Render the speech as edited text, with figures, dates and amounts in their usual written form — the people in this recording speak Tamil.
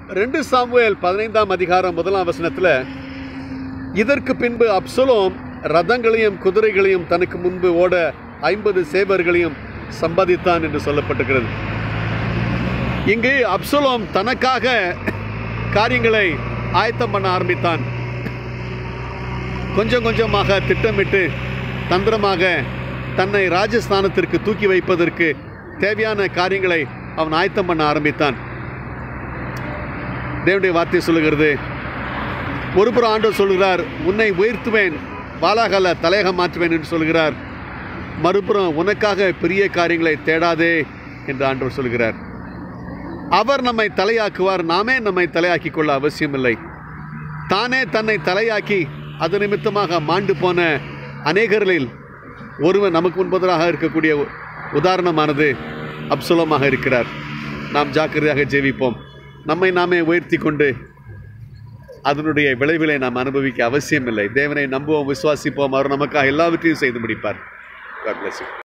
2 சாமுவேல் 15ஆம் அதிகாரம் 1ஆம் வசனத்தில், இதற்கு பின்பு அப்சலோம் ரதங்களையும் குதிரைகளையும் தனக்கு முன்பு ஓட 50 சேவர்களையும் சம்பாதித்தான் என்று சொல்லப்பட்டிருக்கிறது. இங்கு அப்சலோம் தனக்காக காரியங்களை ஆயத்தம் பண்ண ஆரம்பித்தான். கொஞ்சம் கொஞ்சமாக திட்டமிட்டு தந்திரமாக தன்னை ராஜஸ்தானத்திற்கு தூக்கி வைப்பதற்கு தேவையான காரியங்களை அவன் ஆயத்தம் பண்ண ஆரம்பித்தான். தேவனுடைய வார்த்தை சொல்லுகிறது, ஒருபுறம் ஆண்டவர் சொல்கிறார், உன்னை உயர்த்துவேன், வாலாகல தலையக மாற்றுவேன் என்று சொல்கிறார். மறுபுறம் உனக்காக பெரிய காரியங்களை தேடாதே என்று ஆண்டவர் சொல்கிறார். அவர் நம்மை தலையாக்குவார், நாமே நம்மை தலையாக்கி கொள்ள அவசியமில்லை. தானே தன்னை தலையாக்கி அது நிமித்தமாக மாண்டு போன அநேகரில் ஒருவன் நமக்கு முன்பதாக இருக்கக்கூடிய உதாரணமானது அப்சலோமாக இருக்கிறார். நாம் ஜாக்கிரதையாக ஜெபிப்போம். நம்மை நாமே உயர்த்தி கொண்டு அதனுடைய விளைவிலை நாம் அனுபவிக்க அவசியமில்லை. தேவனை நம்புவோம், விசுவாசிப்போம். அவர் நமக்காக எல்லாவற்றையும் செய்து முடிப்பார். God bless you.